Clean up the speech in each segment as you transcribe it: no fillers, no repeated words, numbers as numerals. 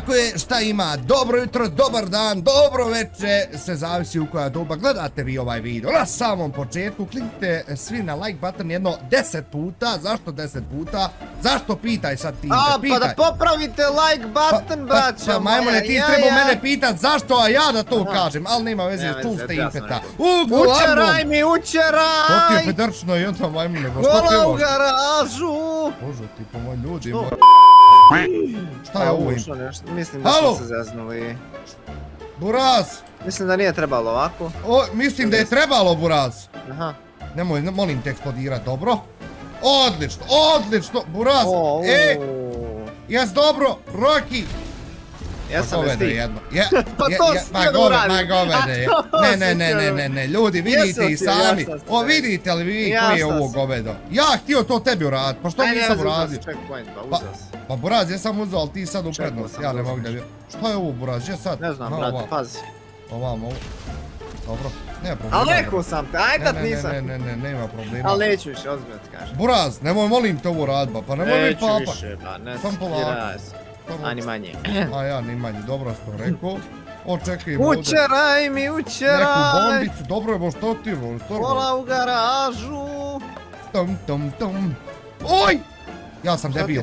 Tako je, šta ima? Dobro jutro, dobar dan, dobro veče, sve zavisi u koja doba gledate vi ovaj video. Na samom početku kliknite svi na like button jedno 10 puta. Zašto 10 puta? Zašto pitaj sad ti? Pa da popravite like button, braćo moja. Pa majmune, ti treba mene pitat zašto, a ja da to kažem, ali nema veze, tu ste impeta. Učeraj mi, učeraj! To ti je pedrčno i onda majmune, ba što ti Gola ovo? u garažu! Bože ti po moj ljudi, šta je ovo im? Mislim da smo se zeznuli. Buraz! Mislim da nije trebalo ovako. Mislim da je trebalo, Buraz. Aha. Nemoj, molim te eksplodirat, dobro? Odlično, odlično, Buraz! Jes dobro, Rocky! Jesam bez ti. Pa to si jedno uradim. Ne, ljudi, vidite i sami. O, vidite li vi koji je ovo govedo? Ja htio to tebi uraditi, pa što nisam uradio? Pa Buraz, jesam uzao, ali ti sad u prednost, ja ne mogu da vjerujem. Šta je ovo, Buraz, gdje sad? Ne znam, brate, pazi. Ovamo, dobro, nema problema. Ali rekao sam te, aj tad nisam. Ne, nema problema. Ali neću više, ozbiljno ti kažem. Buraz, nemoj, molim te ovo radba, pa nemoj mi papa. Neću više, ba, ne skiraj se. A ni manje. A ja ni manje, dobro sam rekao. Očekaj ovdje. Učeraj mi, učeraj! Neku bombicu, dobro je što ti voli. Kola u garažu! Tom. Oj! Ja sam debil.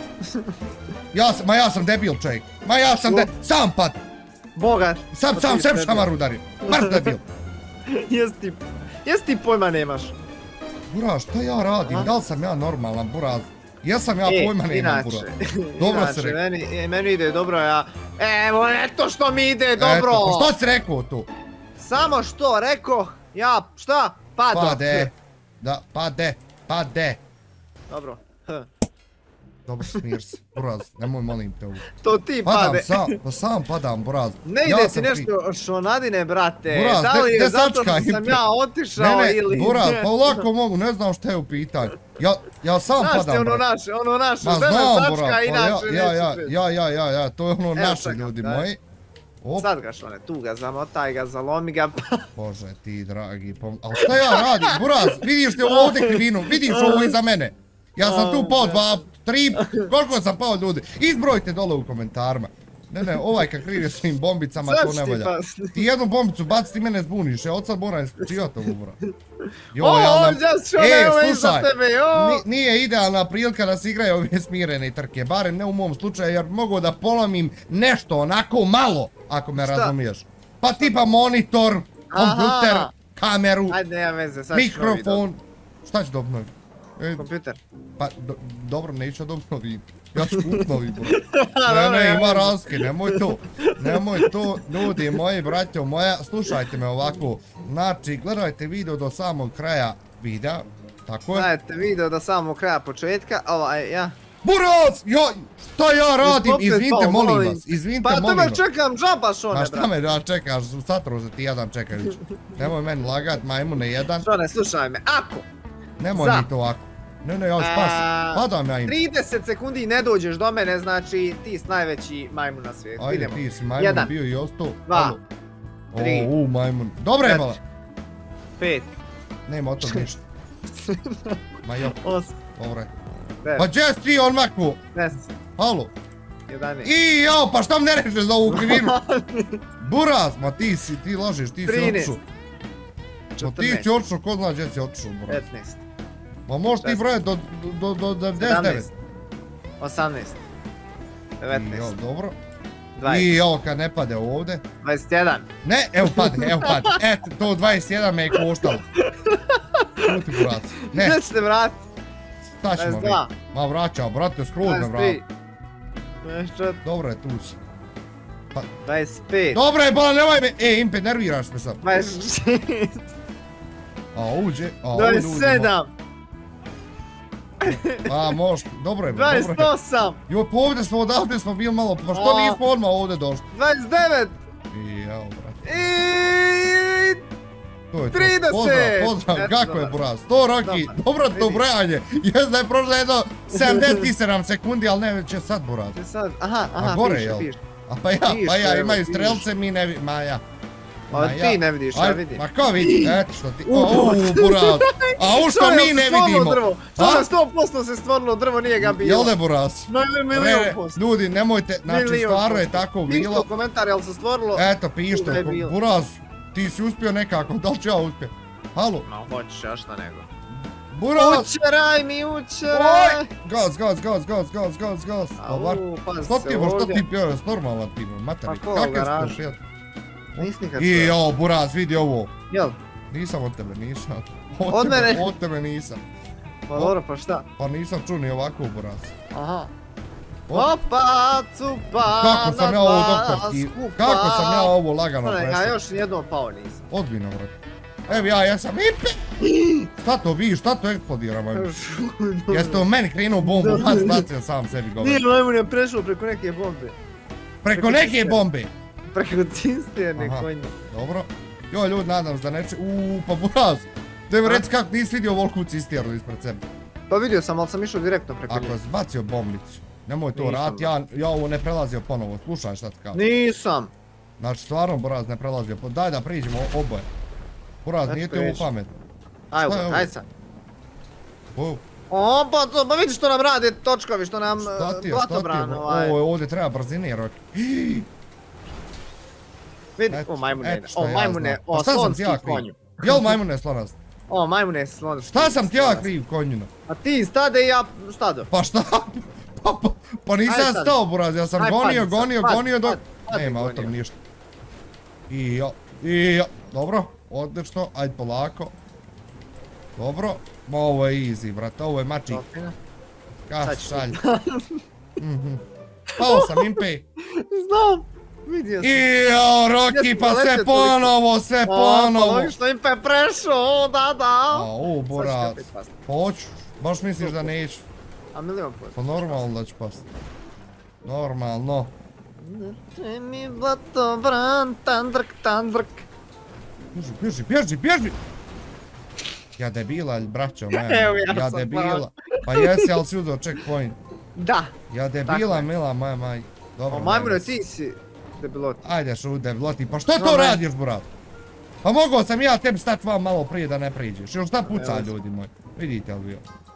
Ja sam debil, čovjek. Sam pad. Bogat. Sam sebe šamar udario. Baš debil. Jes ti pojma nemaš. Buraz, šta ja radim? Da li sam ja normalan, Buraz? Jesam ja pojma nemam, Buraz. Dobro si rekao. Meni ide dobro, ja... Evo, eto što mi ide dobro! Eto, pa što si rekao tu? Samo što rekoh, ja, šta? Pade. Da, pade. Dobro. Dobro, smir se, Buraz, nemoj molim te ovo. To ti pade. Sam padam, Buraz. Ne ide ti nešto šonadine, brate. Buraz, da li je zato što sam ja otišao ili... Ne, Buraz, pa lako mogu, ne znam što je u pitanju. Ja sam padam, brate. Znaš ti ono naše, ma znam, Buraz, inače to je ono naše, ljudi moji. Sad ga šone, tu ga zamotaj ga, zalomi ga. Bože ti dragi, ali šta ja radim, Buraz, vidiš li ovdje krivinu, vidiš ovo iza mene. Ja sam tu pao 2, 3, koliko sam pao ljudi, izbrojite dole u komentarima. Ne, ovaj kak krivi svim bombicama, to ne valja. Ti jednu bombicu baci, ti mene zbuniš, ja od sad moram isključivati ovu, bro. Slušaj, nije idealna prilika da se igraju ove smirene trke, barem ne u mom slučaju, jer mogu da polomim nešto onako malo, ako me razumiješ. Pa tipa monitor, kompjuter, kameru, mikrofon, šta ću da obnoviti? Kompjuter. Pa, dobro, neću da obnovim. Ja ću kupnovi, bro. Ne, ima razlike, nemoj to, ljudi moji, braćo moja, slušajte me ovako. Znači, gledajte video do samog kraja videa, tako je? Gledajte video do samog kraja početka, ja... Buraz! Šta ja radim? Izvinite, molim vas, Pa tebe čekam, džampaš one, brate. Ma šta me da čekaš, satro za ti jedan čekajući. Nemoj meni lagat, majmune jedan. Šone, slušaj me, ako... Nemoj mi to ako. Ne, ja spasim, padam ja im. 30 sekundi ne dođeš do mene, znači ti si najveći majmun na svijetu. Ajde, ti si majmun bio i ostao. 2, 3, majmun. Dobro je bala. 5. Nema od tog ništa. Ma jo. 8. Dobro je. Pa gdje si ti on makvu? 10. Halo. 11. I jao, pa šta mi ne rešeš za ovu krivinu? Buraz, ma ti lažeš, ti si otišao. 13. Ma ti si otišao, ko zna gdje si otišao, Buraz. 15. Pa možeš ti brojati do 99. 18. 19. Jo, dobro. 20. I ovo kad ne pade ovdje. 21. Ne, evo pade. Eto, to 21 me je koštalo. Šuti, Buraz. Ne. Gdje ćete vratiti? Šta ćemo vidjeti? Ma vraćam, brate, skroz me vrati. 24. Dobro je, tu si. 25. Dobro je, bala, nemoj me. Impe, nerviraš me sad. 26. A uđe. 27. A možeš, dobro je. 28. Jo, pa ovdje smo, odavde smo bili malo, pa što nismo odmah ovdje došli? 29. I jao, brate. I... To je to. 30. Pozdrav, kako je, Buraz? To, Rocky, dobro to brojanje. Jes da je prošlo jedno 77 sekundi, ali ne će sad, Buraz. Aha, gore, jel? A pa ja, imaju strelce, mi ne... Ma ja. A ti ne vidiš, ja vidim. Ma ko vidi? Eto što ti... Buraz. A u što mi ne vidimo? Što je 100% se stvorilo drvo, nije ga bilo. Jel ne Buraz? Milijon posto. Ljudi, nemojte, znači stvarno je tako bilo. Pišite u komentar, jel se stvorilo? Eto, pišite. Buraz, ti si uspio nekako, da li ću ja uspio? Halo? Ma hoćeš, ja šta nego. Buraz! Učeraj mi, učeraj! Gaz. Dobar. Što ti je, što ti pjeraš, normalno ti me, materi. Pa ko, garaž? Nisi nikad I jo, Buraz, vidi ovo. Jel? Nisam od tebe, nisam. Od mene? Od tebe nisam. Pa dobro, pa šta? Pa nisam čuo ni ovako, Buraz. Aha. Opa, cupa, kako sam ja ovo doktorski, kako sam ja ovo lagano prešao. Ja još nijednom pao nisam. Odbino, vrat. Evo ja sam ipe. Šta to vidiš, šta to eksplodira, majmun? Jeste u meni krenuo bombu, pa spacio sam sebi govor. Nije, majmun je prešao preko neke bombe. Preko neke bombe? Preko cisterne konje. Dobro. Joj, ljudi, nadam se da neće... Pa Buraz. Daj mi reci kako nisi vidio voliku cisternu ispred sebe. Pa vidio sam, ali sam išao direktno preko nje. Ako si bacio bombicu, nemoj to raditi, ja ovo ne prelazio ponovo, slušaj šta ti kažem. Nisam. Znači, stvarno, Buraz, ne prelazio ponovo, daj da priđemo oboje. Buraz, nije ti ovo pametno. Ajde sad. O, pa vidi što nam rade točkovi, što nam blatobran ovaj. Ovdje treba brzine, Roki. Vidi, o majmune, o slonski konju. Jel majmune slonast? O, majmune slonski. Šta sam ti ja kriv konjino? A ti stade i ja stado. Pa šta? Pa nisam stao, Buraz, ja sam gonio dok... Nema od tom ništa. I jo, dobro, odlično, ajde polako. Dobro, ovo je easy, brate, ovo je mači. Kas šalj. Pao sam, impe. Znam, vidio sam. Ijo, Roki, pa sve ponovo. Pa logično, impe prešao, da. Buraz, pa hoću, baš misliš da neću. A milion posto. Pa normalno da ću pasti. Normalno. Drži mi blatobran, tandrk. Bježi! Ja debila, braćo moja. Ja debila. Pa jesi, ali si uzeo checkpoint. Da. Ja debila, mila moja maj. Dobro, majmune, ti si debiloti. Ajde šut debiloti, pa što to radiš, brat? Pa mogao sam ja tebi stati vam malo prije da ne priđeš. Još šta puca, ljudi moji. Vidite li bio?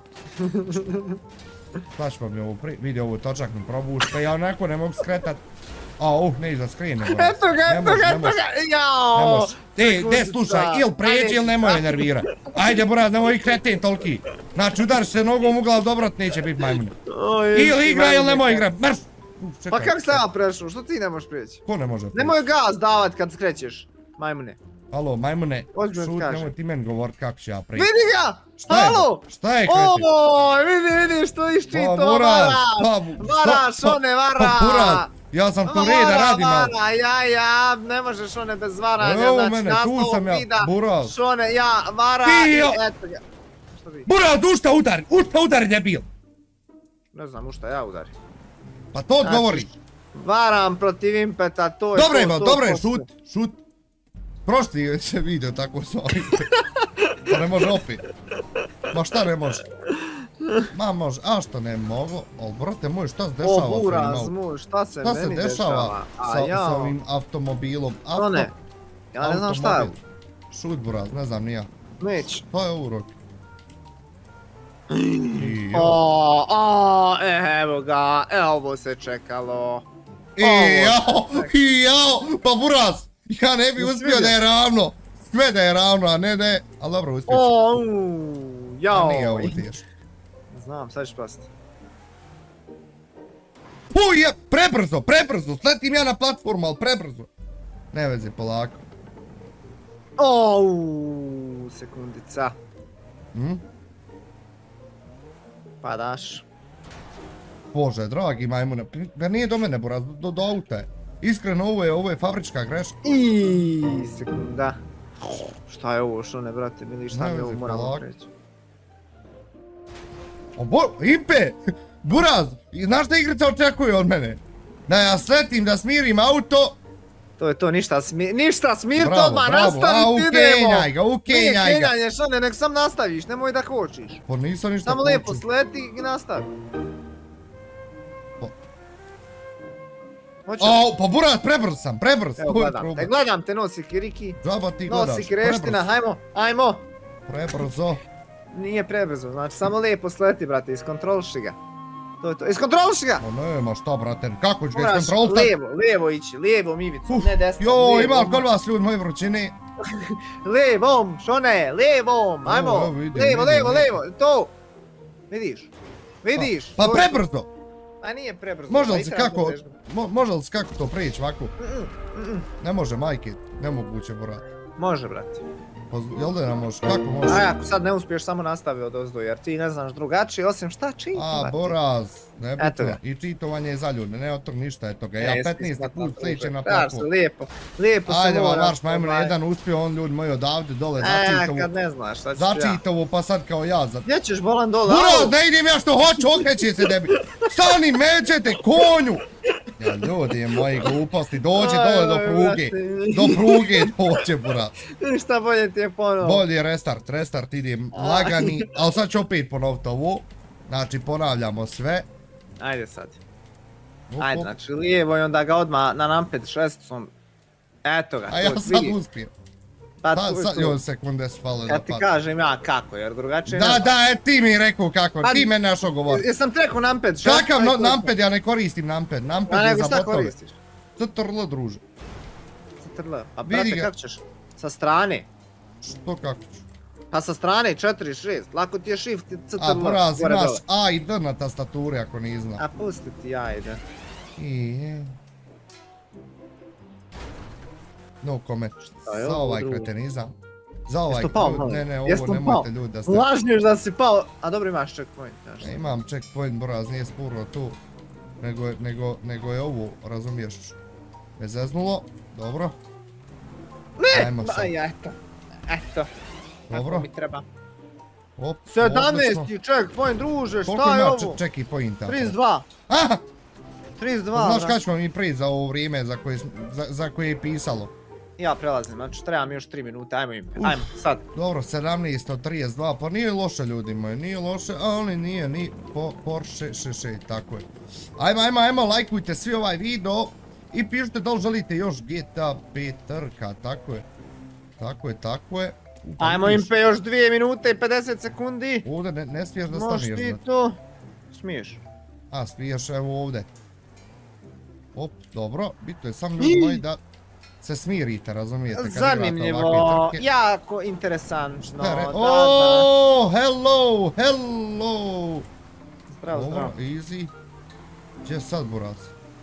Šta ćemo mi ovo prije? Vidi ovu točak mi probuš, pa ja onako ne mogu skretat. Ne iza skrine, bro. Eto ga, jao! De, slušaj, ili pređi ili nemoj nervira. Ajde, Buraz, nemoj kreten toliki. Znači, udariš se nogom u glavu, dobro, neće biti majmune. Ili igra ili nemoj igra, mrš! Pa kako sam ja prešao, što ti ne možeš prijeći? Ko ne može prijeći? Nemoj gaz davat kad skrećeš, majmune. Alo, majmune, šut, nemoj ti meni govorit kako ću ja prijeći. Vidi ga! Halo! Šta je kreti? Vidi što iščito, vara, šone, vara! Ja sam tu reda, radi malo. Ja, ne možeš one bez varanja, evo mene, tu sam ja, Buraz. Šone, ja, vara i eto ga. Buraz, ušta udari, debil. Ne znam, ušta ja udari. Pa to odgovori. Varam protiv impeta, to je to. Dobro je, šut. Prošli se video tako s ovim. Pa ne može opet. Ma šta ne može? Ma može, a što ne mogu? Ali brate moj, šta se dešava? O Buraz moj, šta se meni dešava? Sa ovim automobilom? Šone, ja ne znam šta je. Šut Buraz, ne znam ni ja. Neć. To je ovo, Roki. Evo ga, ovo se čekalo. Pa Buraz, ja ne bi uspio da je ravno. Sve da je ravno, a ne, ali dobro uspješ. Jao. A nije ovo tiješ. Znam, sad ćeš pasti. Prebrzo, sletim ja na platformu, ali prebrzo. Ne veze, polako. Sekundica. Padaš. Bože, dragi majmune, da nije do mene, Buraz, do auta je. Iskreno, ovo je fabrička greška. Sekunda. Šta je ovo, što ne, brate, mili, šta mi ovo moramo preći? Impe! Buraz! Znaš šta igrica očekuje od mene? Da ja sletim, da smirim auto. To je to, ništa smirt odmah, nastavit idemo! Ukenjaj ga! Kenjanje, Šone, nek sam nastaviš, nemoj da kočiš. Pa nisam ništa samo lijepo sleti i nastavi. Au, pa buraz, prebrz. Evo gledam te nosi kiriki. Džaba ti gledaš, Nosi kireština, hajmo. Prebrzo. Nije prebrzo, znači samo lijepo sleti, brate, iskontroliši ga. To je to, iskontroliši ga! Pa nema šta, brate, kako ću ga Moraš iskontroliti? lijevo ići, lijevom ivicom, ne desnom. Jo, ima kod vas ljudi moji vrućini. Lijevom, šone, lijevom, ajmo, lijevo, to. Vidiš. Pa prebrzo. A nije prebrzo. Može li se kako to prijeći ovako? Ne može, majke, nemoguće, brate. Može, brate. Pa jel da nam može, kako može? A ako sad ne uspiješ, samo nastavi od ozdo, jer ti ne znaš drugačije, osim šta čitovati. A, boraz, nebitno. I čitovanje je za ljude, ne od tog ništa, eto ga. Ja 15. put sličem na plaku. Lijepo se ajde, moraš. marš majmun, jedan uspio, on ljudi moji odavde dole začitovu. Kad ne znaš, šta ću ja. Začitovu, pa sad kao ja. Gdje ćeš bolan dole? Buraz, ne idem ja što hoću, okreći se debi. Stani, međete, konju! Ja, ljudi moji gluposti, dođe dole do pruge. Do pruge dođe, buraz. Ništa bolje ti je ponovo. Bolje restart idem lagani, ali sad ću opet ponoviti ovo. Znači, ponavljamo sve. Ajde sad. Ajde, znači lijevo i onda ga odmah na numpad šesticom. Eto ga, a ja sad uspijem. Sad još sekunde su fale da ja ti kažem ja kako, jer drugačije ne znam. Da, ti mi rekao kako, ti mene našao govoriti. Jesam ti rekao numpad šestica. Kakav numpad, ja ne koristim numpad. Numpad je za botove. Šta koristiš? CTRL, druže. CTRL, a brate kako ćeš? Sa strane? Što kako ću? Pa sa strane 4-6, lako ti je shift i CTRL. A buraz, imaš A i D na tastaturi ako ni zna. A pusti ti A i D. No comment, za ovaj kretenizam. Za ovaj, ne, ovo nemojte ljudi da ste... Lažnješ da si pao, a dobro imaš checkpoint. Imam checkpoint, buraz, nije spurno tu. Nego je ovo, razumiješ, me zeznulo, dobro. Ne, eto. Dobro. Kako mi treba. 17. checkpoint, druže, šta je ovo? Koliko ima checkpointa? 32. Aha! 32, znaš kada ćemo mi prijeći za ovo vrijeme za koje je pisalo? Ja prelazim, znači treba mi još 3 minute, ajmo sad. Dobro, 17 od 32, pa nije loše ljudi moji, nije loše, ali nije ni Porsche 66, tako je. Ajmo, lajkujte svi ovaj video i pišite da li želite još GTA 5 trka, tako je. Ajmo Impe još 2 minute i 50 sekundi. Ovdje ne smiješ da staneš. Možeš ti to? Smiješ. A, smiješ, evo ovdje. Op, dobro, bitno je sam ljudi moji da se smirite, razumijete? Zanimljivo, jako interesantno. Oooo, hello! Zdravo. Easy. Gdje sad, buraz?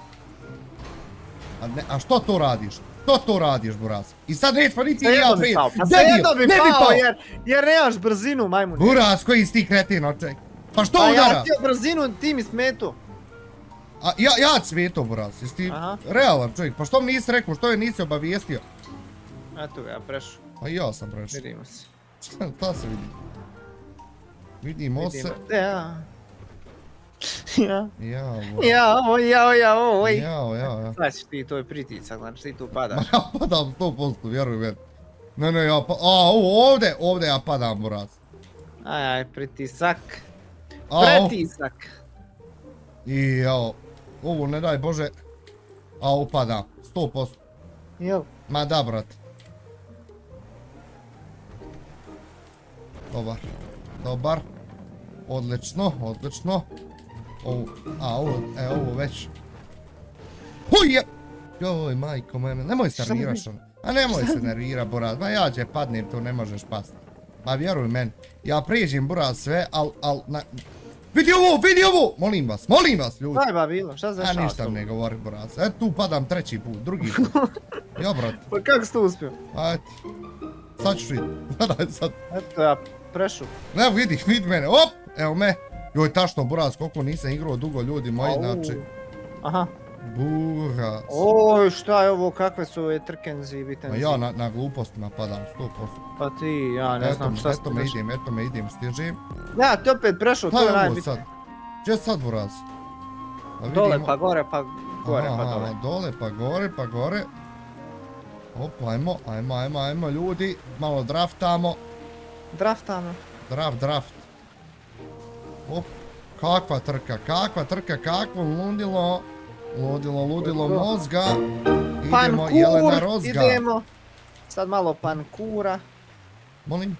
A što to radiš? Što to radiš, buraz? I sad neće pa niti ja prije. Svejedno bi pao, jer nemaš brzinu, majmun. Buraz, koji si ti kretin, oček? Pa što udara? Pa ja ti brzinu, ti mi smetu. A ja ti smeto, buraz, jesi ti realan čovjek, pa što mi nisi rekao, što je nisi obavijestio? Eto ga, ja prešu. Pa i ja sam prešao. Vidimo se. Šta se vidi? Vidimo se. Jao. Šta ćeš ti, to je pritisak, znači ti tu padaš. Ja padam 100%, vjeruj meni. Ne, ja padam, ovdje ja padam, buraz. Aj, pritisak. I jao, ovo ne daj Bože, a upadam, 100%. Jel? Ma da, brat. Dobar. Odlično. Ovo već. Huj! Joj, majko mene, nemoj se nerviraš ono. A nemoj se nervira, buraz, ma ja će padnem, tu ne možeš pasti. Ma vjeruj meni, ja prijeđem, buraz, sve, al... Vidi ovo! Molim vas, ljudi. Daj ba bilo, šta za šao s tobom? Ništa ne govori, buraz. Eto tu padam treći put, drugi put. Ja, brat. Pa kako si to uspio? Ajde. Sad ću vidjeti. Gledaj sad. Eto ja prešu. Evo vidi mene, op! Evo me. Joj, tačno, buraz, koliko nisam igrao dugo, ljudi moji, znači. Aha. Buraz. Oj, šta je ovo, kakve su ove trkenzi i bitenzi? Ma ja na glupostima padam, 100%. Pa ti, ja ne znam šta ste prešli. Eto me idem, stižem. Ja, ti opet prešao, to je najbitnije. Gdje sad, buraz? Dole pa gore pa gore pa dole. Dole pa gore. Op, ajmo ljudi, malo draftamo. Draft. Op, kakva trka, kakvo lundilo. Ludilo mozga. Idemo, Jelena Rozga. Idemo. Sad malo pankura. Molim.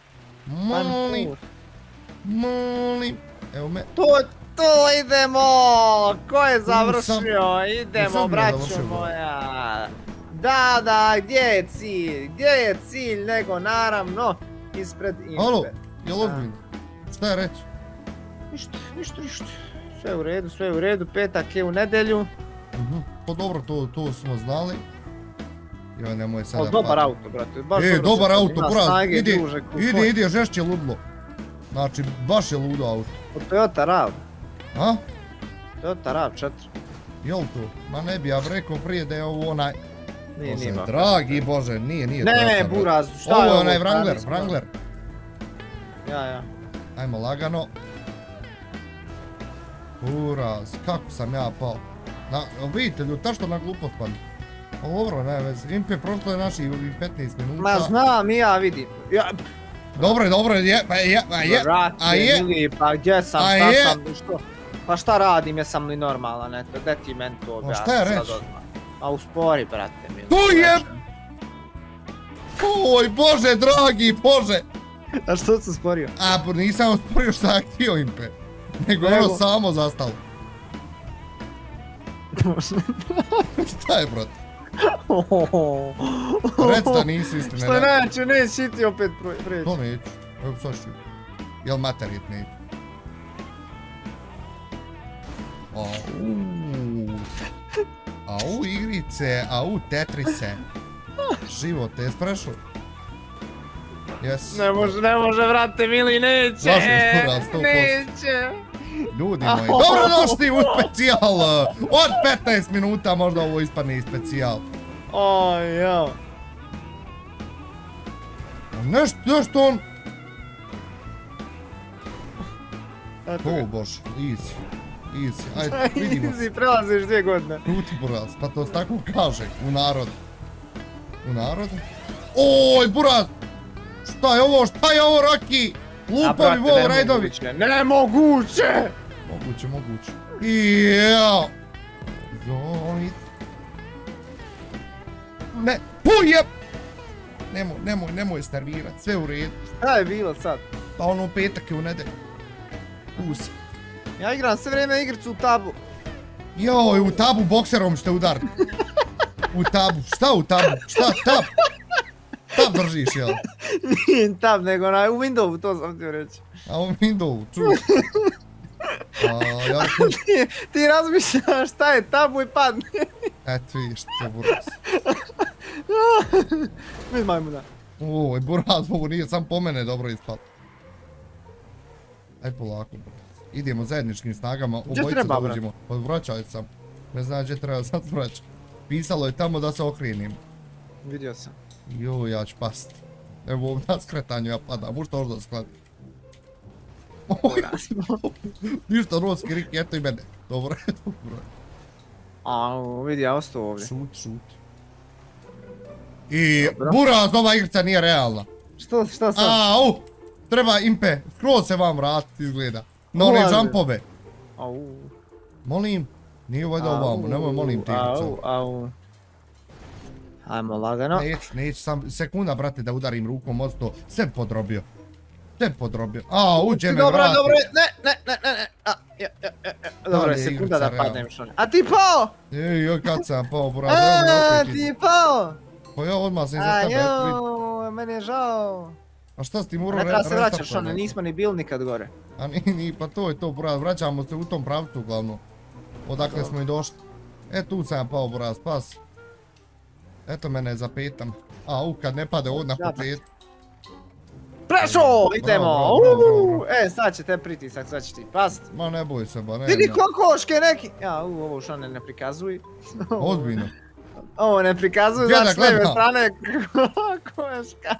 Evo me. To idemo! Ko je završio? Idemo, braćo moja. Da, gdje je cilj? Gdje je cilj nego naravno ispred Impe. Alo, jel ozbiljno? Šta je reći? Ništa. Sve u redu, petak je u nedjelju. Pa dobro, to smo znali. Joj, nemoj sada pati. Dobar auto, brate. Dobar auto, buraz, ide žešće ludlo. Znači, baš je ludo auto. Toyota RAV. A? Toyota RAV 4. Jel to? Ma ne bi ja rekao prije da je ovo onaj... Nije. Dragi Bože, nije. Ne, buraz, šta je ovo? Ovo je onaj Wrangler. Ja. Ajmo lagano. Buraz, kako sam ja pao. Vidite ljudi, tašto na glupost pali. Dobro, ne vez, Impe prošlo je naši 15 minuta. Ma znam i ja vidim. Dobro, Pa gdje sam, šta sam, što? Pa šta radim, jesam li normalan, eto, gdje ti meni to objasni sad odmah. Šta je reći? A uspori, brate, mi. Tu je! Oj, Bože, dragi, Bože! A što si usporio? Nisam usporio šta je htio Impe. Nego ono samo zastalo. Šta je, brate? Rec da nisi istine. Što neće, neće ti opet preći. To neću, evo sad ću. Jel materit neću? Au igrice, au tetrise. Život, jes prešao? Jes. Ne može, vrate mili, neće. Lažeš, buraz, 100%. Neće. Ljudi moji, dobrodošli u specijal. Od 15 minuta možda ovo ispadne i specijal. Oj, jao. Nešto on... O Bože, easy, ajde vidimo se. Easy, prelaziš 2 godine. Tuti buraz, pa to se tako kaže, u narodu. U narodu? Oj, buraz! Šta je ovo, Raki? Lupovi, vol, rajdovi. Nemoguće! Moguće. Jao! Zovit. Ne, pujep! Nemoj starvirat, sve u redu. Šta je bilo sad? Pa ono petak je u nedelju. Pusi. Ja igram sve vrijeme igricu u tabu. Joj, u tabu bokserom ćete udariti. U tabu, šta u tabu? Šta, tab? Tab držiš, jel? Nije tab, nego u Windowsu, to sam ti reći. A u Windowsu, čuš? Ti razmišljaš šta je tabu i padne. Eto vidiš, to buraz. Vid majmuna. Oj, buraz, ovo nije sam po mene dobro ispalo. Aj polako, buraz. Idemo zajedničkim snagama, obojice da uđemo. Vraćaj sam. Ne znam gdje treba sad vraćati. Pisalo je tamo da se okrenim. Vidio sam. Joj, ja ću pasti. Evo ovdje na skretanju ja padam, možda možda skladi. Ništa, ruski Riki, eto i mene. Dobro. Vidi, ja ostao ovdje. Šut. I buraz, ova igrica nije realna. Šta sad? Treba Impe, skroz se vam vratiti izgleda. Na one jumpove. Molim, nije valjda ovamo, nemoj molim ti igrica. Ajmo lagano. Neću sam sekunda, brate, da udarim rukom odsto. Sve podrobio. Uđe me vrati. Dobro, ne. Dobro je, sekunda da padnem šone. A ti pao! Joj, kad sam pao, buraz. Ti pao! Pa ja odmah sam iza tebe. Joj, meni je žao. A šta si ti morao restartati? Ne treba se vraćaš šone, nismo ni bili nikad gore. A ni, pa to je to, buraz, vraćamo se u tom pravcu uglavnom. Odakle smo i došli. Tu sam pao, buraz, pas. Eto mene zapetam. Kad ne pade odmah po petu. Prešo! Idemo! Sad će te pritisak, sad će ti past. Ma ne boj se, ba ne. Vidi kokoške neki! Ovo šone ne prikazuj. Ozbiljno. Ovo ne prikazuj, znači s lijeve strane kokoška.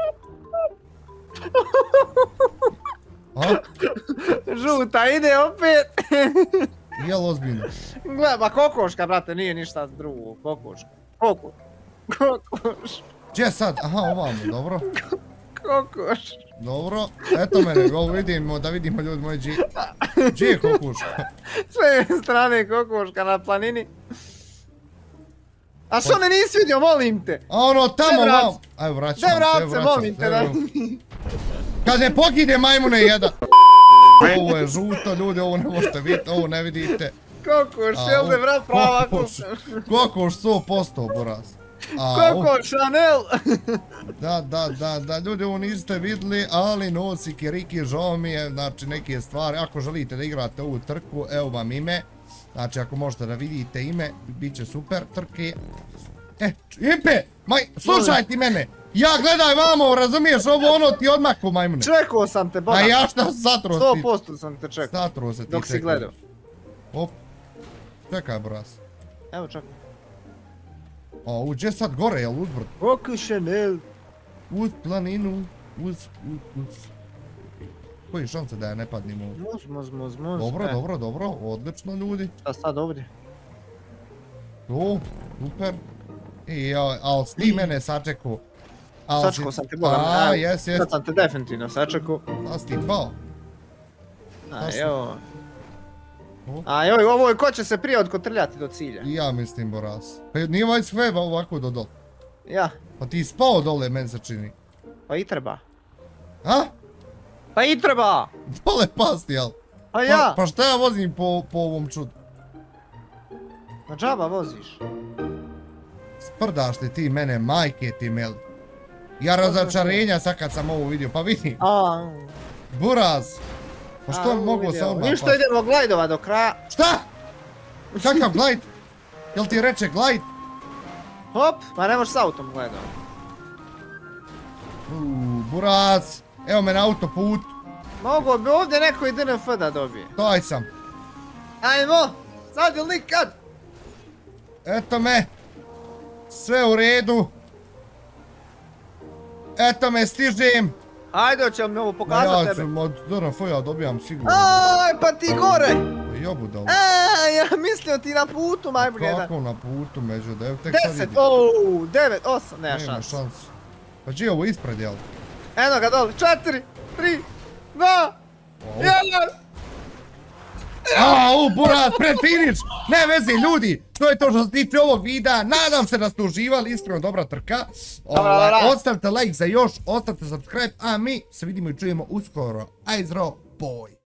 Žuta ide opet. Jel ozbiljno? Gle, ba kokoška, brate, nije ništa drugo. Kokoška. Kokoš. Gdje sad? Aha, ovamo, dobro. Kokoš. Dobro, eto mene, vidimo, da vidimo ljudi moji gdje je kokoška? Sve strane kokoška na planini. A što me nisi vidio, molim te? A ono tamo vam... Ajde vraćam se, vraćam. Molim te da... Kad ne pokide majmune jedan. Ovo je žuto, ljudi, ovo ne možete vidjeti, ovo ne vidite. Kokoš, jel te vrat prava kokoš 100% buraz. Kokoš, Chanel. Da, ljudi ovo niste vidjeli, ali nosi Kiriki, žao mi je, znači neke stvari, ako želite da igrate ovu trku, evo vam ime. Znači ako možete da vidite ime, bit će super trke. Impe, slušaj ti mene, ja gledaj vamo, razumiješ ovo ono ti odmako majmune. Čekao sam te, Boga. A ja šta satro ti? 100% sam te čekao. Satro se ti dok si gledao. Op, čekaj bras. Evo čekaj. Gdje sad gore, jel uzbrd? Koku Chanel. Uz planinu, uz. Koji šanse da ja ne padnim ovdje? Muz. Dobro, odlično ljudi. Šta sad ovdje? To, super. Ali s ti mene sačekao. Sačekao sam te, Boga. Jes. Sad sam te definitivno sačekao. Sad si ti pao. Ajoj, ovo je ko će se prije odkotrljati do cilja. I ja mislim, Boras. Pa nije ovaj sve ovako do dole. Ja. Pa ti spao dole, meni se čini. Pa i treba. A? Pa i treba! Dole pasti, jel? Pa ja! Pa šta ja vozim po ovom čudu? Na džaba voziš. Sprdaš ti mene, majke ti meli. Ja razočarenja sad kad sam ovo vidio, pa vidi. Buraz. Pa što moglo se odmah pasti? Ništa, idemo glajdova do kraja. Šta? Kakav glajd? Jel ti reče glajd? Hop, pa ne možeš s autom glajdova. Buraz. Evo me na autoput. Mogu bi ovdje neko i DNF da dobije. Taj sam. Ajmo, sad ili nikad. Eto me. Sve u redu. Eto me, stižem. Ajde, hoće li mi ovo pokazat tebe? Ja od DNF-a dobijam sigurno. Aj, pa ti gore. Jobudalo. Ja mislio ti na putu, majbog jedan. Kako na putu, među, da evo tek sad 10, vidim. 9, 8, nema šanse. Pa gdje je ovo ispred, jel? Eno ga dole, 4, 3, 2, 1. Buraz, pred finish! Ne vezi, ljudi! To je to što se tiče ovog videa. Nadam se da ste uživali, iskreno dobra trka. Ostavite like za još, ostavite subscribe, a mi se vidimo i čujemo uskoro. Ajzro, boj!